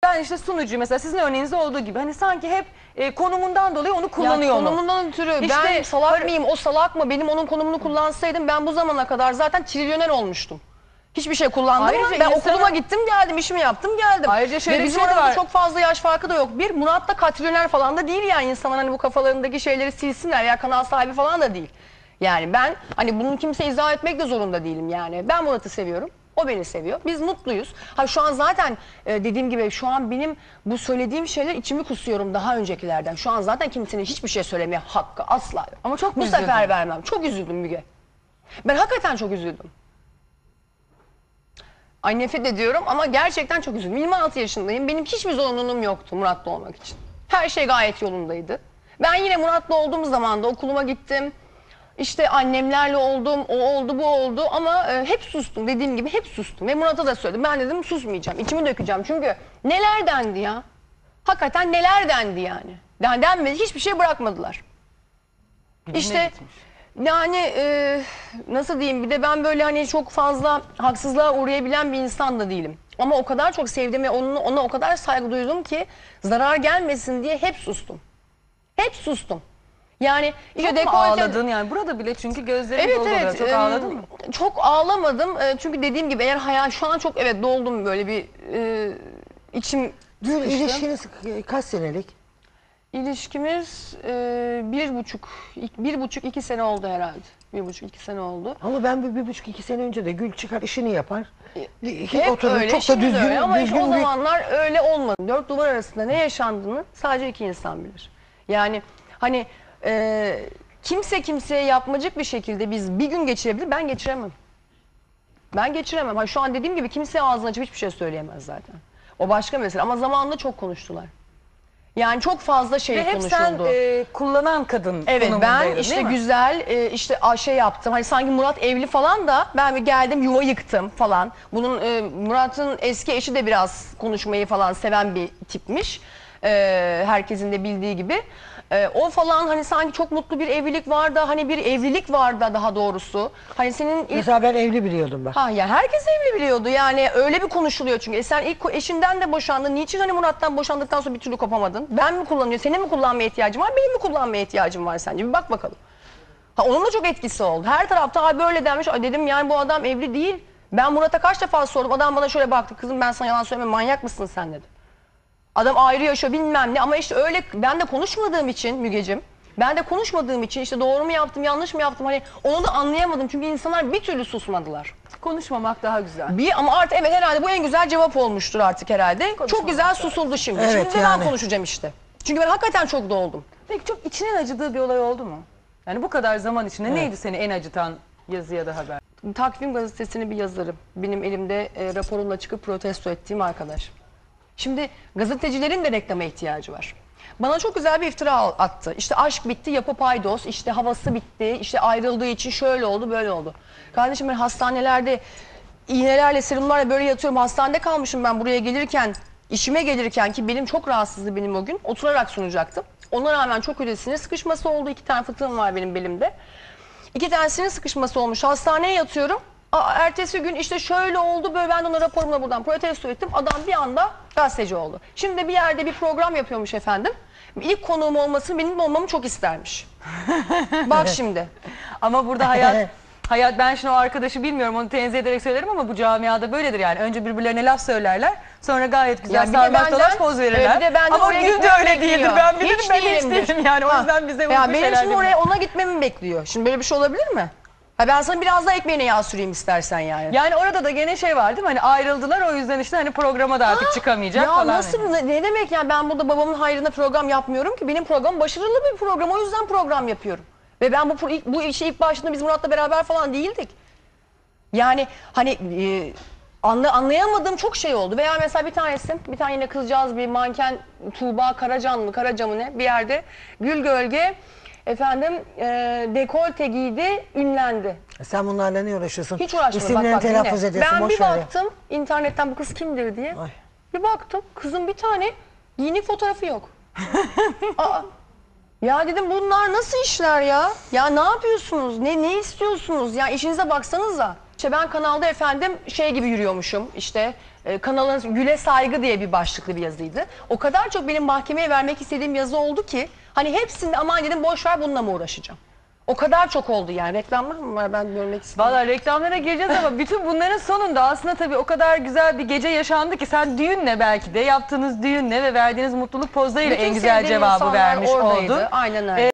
Ben işte sunucu mesela sizin örneğinizde olduğu gibi hani sanki hep konumundan dolayı onu kullanıyor. Ya konumundan ötürü İşte ben salak mıyım, o salak mı, benim onun konumunu kullansaydım ben bu zamana kadar zaten trilyoner olmuştum. Hiçbir şey kullandım mı? Ben okuluma gittim geldim, işimi yaptım geldim. Ayrıca şöyle ve bir bizim şey de aramızda var. çok fazla yaş farkı da yok. Bir, Murat da katrilyoner falan da değil yani, insanlar hani bu kafalarındaki şeyleri silsinler ya, kanal sahibi falan da değil. Yani ben hani bunu kimseye izah etmek de zorunda değilim yani. Ben Murat'ı seviyorum. O beni seviyor. Biz mutluyuz. Ha şu an zaten dediğim gibi şu an benim bu söylediğim şeyler içimi kusuyorum daha öncekilerden. Şu an zaten kimsenin hiçbir şey söylemeye hakkı asla yok. Ama çok bu üzüldüm. sefer vermem. Çok üzüldüm Müge. Ben hakikaten çok üzüldüm. Ay nefret ediyorum ama gerçekten çok üzüldüm. 26 yaşındayım. Benim hiçbir zorunluluğum yoktu Murat'la olmak için. Her şey gayet yolundaydı. Ben yine Murat'la olduğum zaman da okuluma gittim. İşte annemlerle oldum, o oldu, bu oldu ama hep sustum. Dediğim gibi hep sustum. Ve Murat'a da söyledim. Ben dedim susmayacağım, içimi dökeceğim. Çünkü neler dendi ya. Hakikaten neler dendi yani. Denmedi, hiçbir şey bırakmadılar. İşte yani nasıl diyeyim, bir de ben böyle hani çok fazla haksızlığa uğrayabilen bir insan da değilim. Ama o kadar çok sevdim ve ona o kadar saygı duydum ki zarar gelmesin diye hep sustum. Hep sustum. Yani işte çok mu ağladın yani burada bile çünkü gözlerim evet, doldu. evet, Çok ağladın mı? Çok ağlamadım çünkü dediğim gibi eğer şu an çok evet doldum böyle bir içim Dün sıkıştı. ilişkiniz kaç senelik? İlişkimiz 1,5-2 sene oldu herhalde. 1,5-2 sene oldu. Ama ben 1,5-2 sene önce de Gül çıkar işini yapar. Hep Oturur, öyle, çok da şimdi de düzgün, öyle ama işte düzgün o bir... zamanlar öyle olmadı. Dört duvar arasında ne yaşandığını sadece iki insan bilir. Yani hani kimse kimseye yapmacık bir şekilde biz bir gün geçirebilir, ben geçiremem. Ben geçiremem. Ha, şu an dediğim gibi kimse ağzını açıp hiçbir şey söyleyemez zaten. O başka mesele ama zamanında çok konuştular. Yani çok fazla şey Ve hep konuşuldu. sen kullanan kadın Evet, ben konumundaydın, işte değil mi? güzel işte şey yaptım. Hani sanki Murat evli falan da ben bir geldim yuva yıktım falan. Bunun Murat'ın eski eşi de biraz konuşmayı falan seven bir tipmiş. Herkesin de bildiği gibi. O falan hani sanki çok mutlu bir evlilik var da hani bir evlilik var da daha doğrusu. Hani senin ilk... Mesela ben evli biliyordum ben. Ha ya herkes evli biliyordu yani öyle bir konuşuluyor çünkü. Sen ilk eşinden de boşandın. Niçin hani Murat'tan boşandıktan sonra bir türlü kopamadın? Ben mi kullanıyorum? Senin mi kullanmaya ihtiyacın var? Benim mi kullanmaya ihtiyacım var sence? Bir bak bakalım. Ha onun da çok etkisi oldu. Her tarafta abi böyle denmiş. Ay dedim yani bu adam evli değil. Ben Murat'a kaç defa sordum. Adam bana şöyle baktı. Kızım ben sana yalan söyleme, manyak mısın sen dedi. Adam ayrı yaşıyor bilmem ne ama işte öyle ben de konuşmadığım için Mügeciğim. Ben de konuşmadığım için işte doğru mu yaptım yanlış mı yaptım hani onu da anlayamadım. Çünkü insanlar bir türlü susmadılar. Konuşmamak daha güzel. Ama artık evet herhalde bu en güzel cevap olmuştur artık herhalde. Çok güzel susuldu şimdi. Evet, Şimdi de yani. ben konuşacağım işte. Çünkü ben hakikaten çok doldum. Peki çok içinin acıdığı bir olay oldu mu? Yani bu kadar zaman içinde neydi seni en acıtan yazı ya da haber? Takvim gazetesini bir yazarım. Benim elimde raporumla çıkıp protesto ettiğim arkadaş. Şimdi gazetecilerin de reklama ihtiyacı var. Bana çok güzel bir iftira attı. İşte aşk bitti, yapı paydos, işte havası bitti, işte ayrıldığı için şöyle oldu, böyle oldu. Kardeşim ben hastanelerde iğnelerle, serumlarla böyle yatıyorum. Hastanede kalmışım ben buraya gelirken, işime gelirken ki benim çok rahatsızdı benim o gün. Oturarak sunacaktım. Ona rağmen çok öyle sinir sıkışması oldu. 2 tane fıtığım var benim belimde. 2 tane sinir sıkışması olmuş. Hastaneye yatıyorum. Ertesi gün işte şöyle oldu böyle ben de ona raporumla buradan protesto ettim. Adam bir anda gazeteci oldu. Şimdi bir yerde bir program yapıyormuş efendim. İlk konuğum olmasını benim olmamı çok istermiş. Bak şimdi. Ama burada hayat ben şimdi o arkadaşı bilmiyorum onu tenzih ederek söylerim ama bu camiada böyledir yani. Önce birbirlerine laf söylerler sonra gayet güzel sarmaş dolaş poz verirler. Bir de ben de ama oraya gün de öyle değildir. Ben bilirim hiç ben hiç değilimdir. değilim yani o yüzden bize ya bu benim şeyler şimdi oraya ona gitmemi bekliyor. Şimdi böyle bir şey olabilir mi? Ha ben sana biraz daha ekmeğine yağ süreyim istersen yani. Yani orada da gene şey var değil mi? Hani ayrıldılar o yüzden işte hani programa da artık çıkamayacak ya falan. nasıl ne demek yani ben burada babamın hayrına program yapmıyorum ki. Benim programım başarılı bir program o yüzden program yapıyorum. Ve ben bu işe ilk başında biz Murat'la beraber falan değildik. Yani hani anlayamadığım çok şey oldu. Veya mesela bir tane yine kızcağız bir manken Tuğba Karacan mı ne bir yerde Gül Gölge efendim dekolte giydi ünlendi. Sen bunlarla ne uğraşıyorsun? Hiç uğraşmadım. İsimlerini Bak, telaffuz dinle. ediyorsun. Ben boş bir ver ya. baktım internetten bu kız kimdir diye. Ay. Bir baktım kızın bir tane giyinik fotoğrafı yok. Aa, ya dedim bunlar nasıl işler ya? Ya ne yapıyorsunuz? Ne istiyorsunuz? Ya işinize baksanıza. İşte ben kanalda efendim şey gibi yürüyormuşum, işte kanalın güle saygı diye bir başlıklı bir yazıydı. O kadar çok benim mahkemeye vermek istediğim yazı oldu ki hani hepsinde aman dedim boş ver bununla mı uğraşacağım. O kadar çok oldu yani. Reklamlar mı var, ben görmek istiyorum. Valla reklamlara gireceğiz ama bütün bunların sonunda aslında tabii o kadar güzel bir gece yaşandı ki sen düğünle belki de yaptığınız düğünle ve verdiğiniz mutluluk pozlarıyla Bütün en güzel sevdiğim cevabı insanlar vermiş oradaydı. oldun. Aynen öyle.